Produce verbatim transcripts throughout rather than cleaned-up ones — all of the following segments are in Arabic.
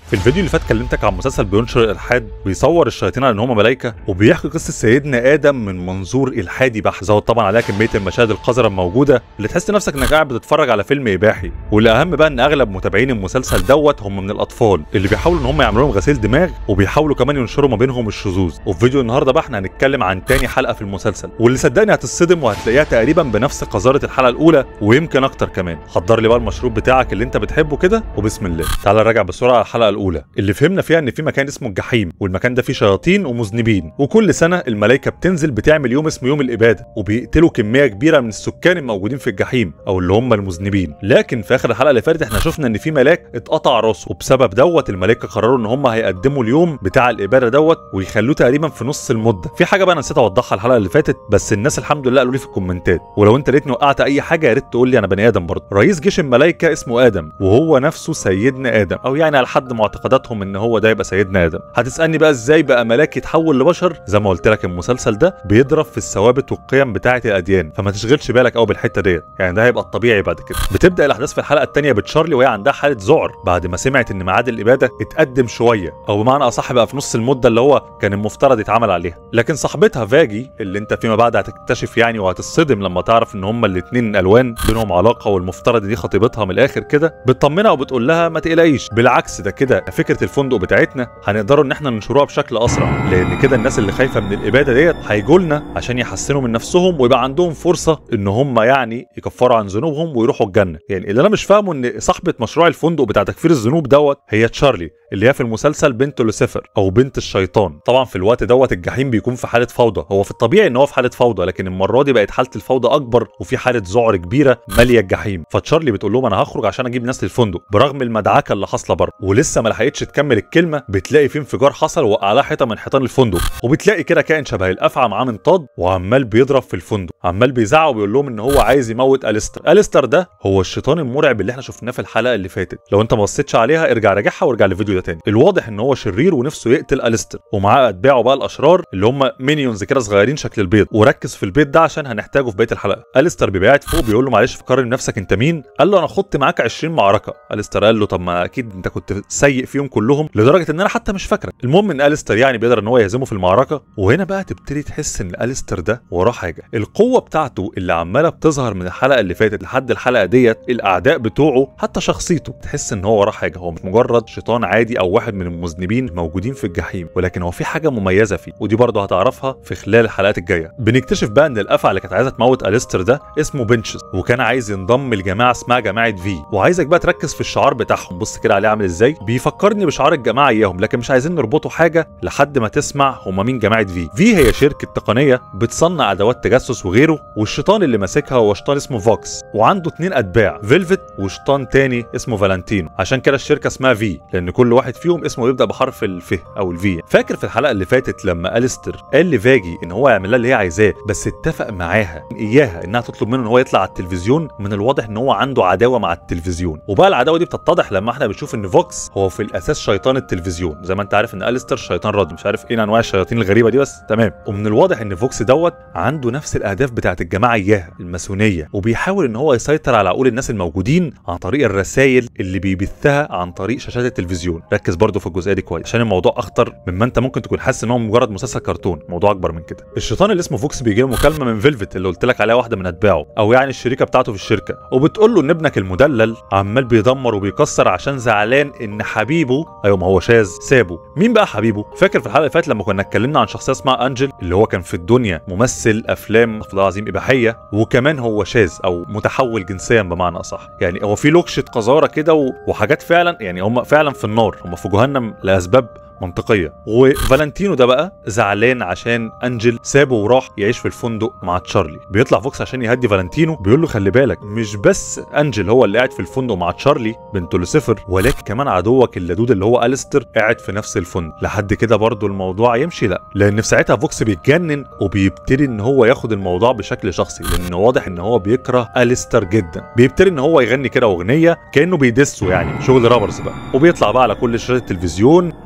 في الفيديو اللي فات كلمتك عن مسلسل بينشر الالحاد، بيصور الشياطين على ان هم ملائكه، وبيحكي قصه سيدنا ادم من منظور الحادي بحت. زود طبعا عليها كميه المشاهد القذره الموجوده اللي تحس نفسك انك قاعد بتتفرج على فيلم اباحي. والاهم بقى ان اغلب متابعين المسلسل دوت هم من الاطفال اللي بيحاولوا ان هم يعملوا لهم غسيل دماغ، وبيحاولوا كمان ينشروا ما بينهم الشذوذ. وفي فيديو النهارده بقى احنا هنتكلم عن تاني حلقه في المسلسل، واللي صدقني هتصدم وهتلاقيها تقريبا بنفس قذاره الحلقه الاولى ويمكن اكتر كمان. حضر لي بقى المشروب بتاعك اللي انت بتحبه كده وبسم الله. تعال نراجع بسرعه على الحلقه الاولى اللي فهمنا فيها ان في مكان اسمه الجحيم، والمكان ده فيه شياطين ومذنبين، وكل سنه الملائكه بتنزل بتعمل يوم اسمه يوم الاباده، وبيقتلوا كميه كبيره من السكان الموجودين في الجحيم او اللي هم المذنبين. لكن في اخر الحلقه اللي فاتت احنا شفنا ان في ملاك اتقطع راسه، وبسبب دوت الملائكه قرروا ان هم هيقدموا اليوم بتاع الاباده دوت ويخلوه تقريبا في نص المده. في حاجه بقى انا نسيت اوضحها الحلقه اللي فاتت، بس الناس الحمد لله قالوا لي في الكومنتات، ولو انت لقيتني وقعت اي حاجه يا ريت تقول لي، انا بني ادم برضه. رئيس جيش الملائكه اسمه ادم، وهو نفسه سيدنا ادم، او يعني على حد معتقداتهم ان هو ده يبقى سيدنا ادم. هتسالني بقى ازاي بقى ملاك يتحول لبشر؟ زي ما قلت لك المسلسل ده بيضرب في الثوابت والقيم بتاعه الاديان، فما تشغلش بالك قوي بالحته ديت، يعني ده هيبقى الطبيعي بعد كده. بتبدا الاحداث في الحلقه الثانيه بتشارلي وهي عندها حاله ذعر بعد ما سمعت ان ميعاد الاباده اتقدم شويه، او بمعنى اصح بقى في نص المده اللي هو كان المفترض يتعمل عليها. لكن صاحبتها فاجي اللي انت فيما بعد هتكتشف يعني وهتصدم لما تعرف ان هما الاثنين الوان بينهم علاقه، والمفترض دي خطيبتها من الاخر كده، بتطمنها وبتقول لها ما تقلقيش، بالعكس ده كده فكره الفندق بتاعتنا هنقدروا ان احنا ننشروها بشكل اسرع، لان كده الناس اللي خايفه من الاباده ديت هيجوا لنا عشان يحسنوا من نفسهم ويبقى عندهم فرصه ان هم يعني يكفروا عن ذنوبهم ويروحوا الجنه. يعني اللي انا مش فاهمه ان صاحبه مشروع الفندق بتاع تكفير الذنوب دوت هي تشارلي، اللي هي في المسلسل بنت لوسيفر او بنت الشيطان. طبعا في الوقت دوت الجحيم بيكون في حاله فوضى، هو في الطبيعي ان هو في حاله فوضى، لكن المره دي بقت حاله الفوضى اكبر وفي حاله ذعر كبيره ماليه الجحيم. فتشارلي بتقول لهم انا هخرج عشان اجيب ناس للفندق، برغم المدعكه اللي حاصله بره. ولسه ما لحقتش تكمل الكلمه بتلاقي في انفجار حصل وقع لها حيطه من حيطان الفندق، وبتلاقي كده كائن شبه الافعى معاه منطاد وعمال بيضرب في الفندق، عمال بيزعق وبيقول لهم ان هو عايز يموت اليستر. اليستر ده هو الشيطان المرعب اللي احنا شفناه في الحلقه اللي فاتت، لو انت ما بصيتش عليها ارجع راجعها وارجع للفيديو ده تاني. الواضح ان هو شرير ونفسه يقتل اليستر، ومعاه اتباعه بقى الاشرار اللي هم مينيونز كده صغيرين شكل البيض. وركز في البيت ده عشان هنحتاجه في بقيه الحلقه. اليستر بيبقى قاعد فوق بيقول له معلش فكرني بنفسك انت مين؟ قال له انا خدت معاك عشرين معركه. اليستر قال له طب ما اكيد انت كنت سيء فيهم كلهم لدرجه ان انا حتى مش فاكرك. المهم ان اليستر يعني بيقدر ان هو يهزمه في المعركه. وهنا بقى تبتدي تحس ان اليستر ده وراه حاجه، القوه بتاعته اللي عماله بتظهر من الحلقه اللي فاتت لحد الحلقه ديت، الاعداء بتوعه حتى شخصيته تحس ان هو وراه حاجه، هو مش مجرد شيطان عادي او واحد من المذنبين موجودين في الجحيم، ولكن هو في حاجه مميزه فيه، ودي برضه هتعرفها في خلال الحلقات الجايه. بنكتشف بقى ان الافعى اللي كانت عايزه تموت اليستر ده اسمه بنشز، وكان عايز ينضم لجماعه اسمها جماعه في. وعايزك بقى تركز في الشعار بتاعهم، بص كده عليه عامل ازاي، بيفكرني بشعار الجماعه اياهم، لكن مش عايزين نربطه حاجه لحد ما تسمع هم مين جماعه في. في هي شركه تقنيه بتصنع ادوات تجسس وغيره، والشيطان اللي ماسكها هو شيطان اسمه فوكس، وعنده اتنين اتباع، فيلفت وشيطان تاني اسمه فالنتينو. عشان كده الشركه اسمها في، لان كل واحد فيهم اسمه بيبدا بحرف الف او الفي. فاكر في الحلقه اللي فاتت لما اليستر قال لفاجي ان هو يعمل لها اللي هي عايزاه، بس اتفق معاها اياها انها تطلب منه ان هو يطلع على التلفزيون؟ من الواضح ان هو عنده عداوه مع التلفزيون، وبقى العداوه دي بتتضح لما احنا بنشوف ان فوكس هو في الاساس شيطان التلفزيون. زي ما انت عارف ان اليستر شيطان رد، مش عارف ايه انواع الشياطين الغريبه دي بس تمام. ومن الواضح ان فوكس دوت عنده نفس الاهداف بتاعه الجماعه اياها، الماسونيه، وبيحاول ان هو يسيطر على عقول الناس الموجودين عن طريق الرسائل اللي بيبثها عن طريق شاشات التلفزيون. ركز برضو في الجزئيه دي كويس عشان الموضوع اخطر مما انت ممكن تكون حاسس ان هو مجرد مسلسل كرتون، موضوع اكبر من كده. الشيطان اللي اسمه فوكس بيجي له مكالمه من فيلفت اللي قلت لك عليها واحده من اتباعه، او يعني الشريكه بتاعته في الشركه، وبتقول له ان ابنك المدلل عمال بيدمر وبيكسر عشان زعلان ان حبيبه، ايوه ما هو شاذ، سابه. مين بقى حبيبه؟ فاكر في الحلقه اللي فاتت لما كنا اتكلمنا عن شخصيه اسمها انجل، اللي هو كان في الدنيا ممثل افلام والله العظيم اباحيه، وكمان هو شاذ او متحول جنسيا بمعنى اصح، يعني هو في لوكشه قذاره كده وحاجات فعلا، يعني هم فعلا في النار، هم في جهنم لاسباب منطقيه. وفالنتينو ده بقى زعلان عشان انجل سابه وراح يعيش في الفندق مع تشارلي. بيطلع فوكس عشان يهدي فالنتينو، بيقول له خلي بالك مش بس انجل هو اللي قاعد في الفندق مع تشارلي بنت لوسيفر، ولكن كمان عدوك اللدود اللي هو اليستر قاعد في نفس الفندق. لحد كده برضه الموضوع يمشي؟ لا، لان في ساعتها فوكس بيتجنن وبيبتدي ان هو ياخد الموضوع بشكل شخصي، لان واضح ان هو بيكره اليستر جدا. بيبتدي ان هو يغني كده اغنيه كانه بيدسه، يعني شغل رابرز بقى، وبيطلع بقى على كل شاشات التلفزيون عشان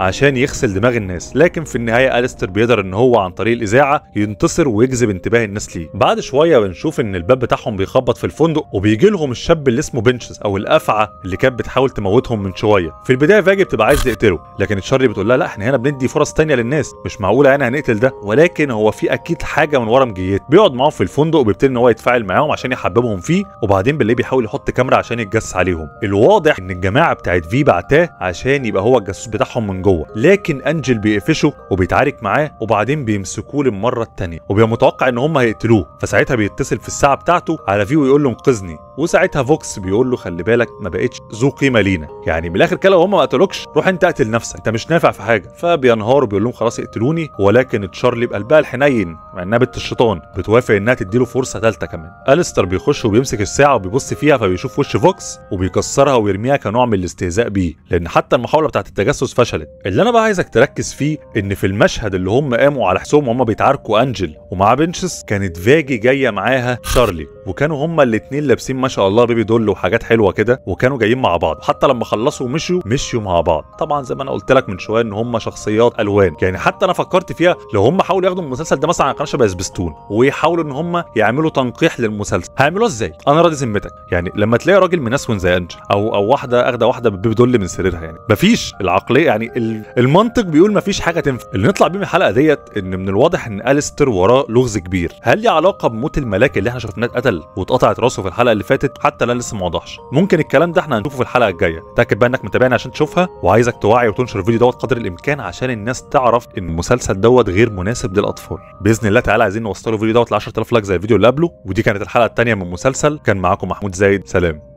يغسل دماغ الناس، لكن في النهايه أليستر بيقدر ان هو عن طريق الاذاعه ينتصر ويجذب انتباه الناس ليه. بعد شويه بنشوف ان الباب بتاعهم بيخبط في الفندق وبيجي لهم الشاب اللي اسمه بنشز او الافعى اللي كانت بتحاول تموتهم من شويه. في البدايه فاجي بتبقى عايز تقتله، لكن تشارلي بتقول لها لا احنا هنا بندي فرص تانية للناس، مش معقوله يعني هنقتل ده، ولكن هو في اكيد حاجه من ورا مجيته. بيقعد معاهم في الفندق وبيبتدي ان هو يتفاعل معاهم عشان يحببهم فيه، وبعدين بالليل بيحاول يحط كاميرا عشان يتجسس عليهم. الواضح ان الجماعه بتاعت في بعتاه عشان يبقى هو الجاسوس بتاعهم من جوه، لكن انجل بيقفشه وبيتعارك معاه، وبعدين بيمسكوه للمره الثانيه وبيبقى متوقع ان هم هيقتلوه. فساعتها بيتصل في الساعه بتاعته على في ويقول له انقذني، وساعتها فوكس بيقول له خلي بالك ما بقتش ذو قيمه لينا، يعني من الاخر كده لو هم ما قتلوكش روح انت اقتل نفسك، انت مش نافع في حاجه. فبينهار وبيقول لهم خلاص اقتلوني، ولكن تشارلي بقلبها الحنين مع انها بنت الشيطان بتوافق انها تديله فرصه ثالثه كمان. أليستر بيخش وبيمسك الساعه وبيبص فيها، فبيشوف وش فوكس وبيكسرها ويرميها كنوع من الاستهزاء بيه، لان حتى المحاوله بتاعه التجسس فشلت. اللي انا بقى عايزك تركز فيه ان في المشهد اللي هم قاموا على حسهم وهم بيتعاركوا انجل ومع بنشس، كانت فاجي جايه معاها شارلي، وكانوا هما الاثنين لابسين ما شاء الله بيبي دول وحاجات حلوه كده، وكانوا جايين مع بعض. حتى لما خلصوا ومشوا مشيوا مع بعض. طبعا زي ما انا قلت لك من شويه ان هما شخصيات الوان، يعني حتى انا فكرت فيها لو هما حاولوا ياخدوا المسلسل ده مثلا على قناه شبه سبيستون ويحاولوا ان هما يعملوا تنقيح للمسلسل، هيعملوها ازاي؟ انا راضي ذمتك، يعني لما تلاقي راجل منسون زي انجل او او واحده اخده واحده بالبيبي دول من سريرها، يعني مفيش العقليه، يعني المنطق بيقول مفيش حاجه تنفع. اللي نطلع بيه من الحلقه ديت ان من الواضح ان أليستر وراه لغز كبير. هل ليه علاقه بموت الملاك اللي احنا شفناه اتقتل واتقطعت راسه في الحلقه اللي فاتت؟ حتى لا لسه ما وضحش. ممكن الكلام ده احنا هنشوفه في الحلقه الجايه. تاكد بقى انك متابعني عشان تشوفها، وعايزك توعي وتنشر الفيديو دوت قدر الامكان عشان الناس تعرف ان المسلسل دوت غير مناسب للاطفال. باذن الله تعالى عايزين نوصلوا الفيديو دوت ل عشرة آلاف لايك زي الفيديو اللي قبله. ودي كانت الحلقه الثانيه من مسلسل. كان معاكم محمود زايد، سلام.